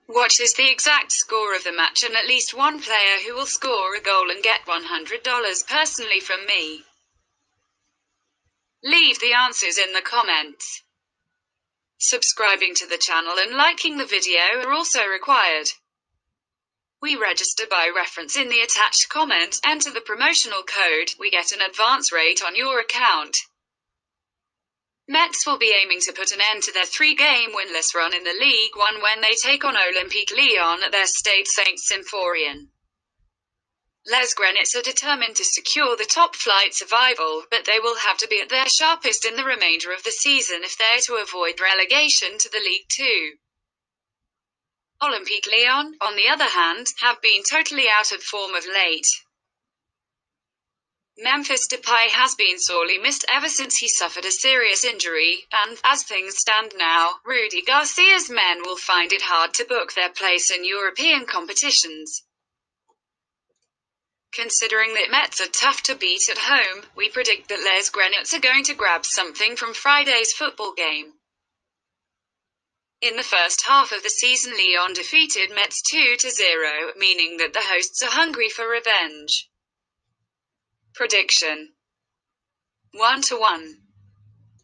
What is the exact score of the match and at least one player who will score a goal and get $100 personally from me? Leave the answers in the comments. Subscribing to the channel and liking the video are also required. We register by reference in the attached comment. Enter the promotional code. We get an advance rate on your account. Metz will be aiming to put an end to their 3-game winless run in the Ligue 1 when they take on Olympique Lyon at their Stade Saint-Symphorien. Les Grenats are determined to secure the top-flight survival, but they will have to be at their sharpest in the remainder of the season if they're to avoid relegation to the Ligue 2. Olympique Lyon, on the other hand, have been totally out of form of late. Memphis Depay has been sorely missed ever since he suffered a serious injury, and, as things stand now, Rudy Garcia's men will find it hard to book their place in European competitions. Considering that Metz are tough to beat at home, we predict that Les Grenats are going to grab something from Friday's football game. In the first half of the season, Lyon defeated Metz 2-0, meaning that the hosts are hungry for revenge. Prediction: 1-1.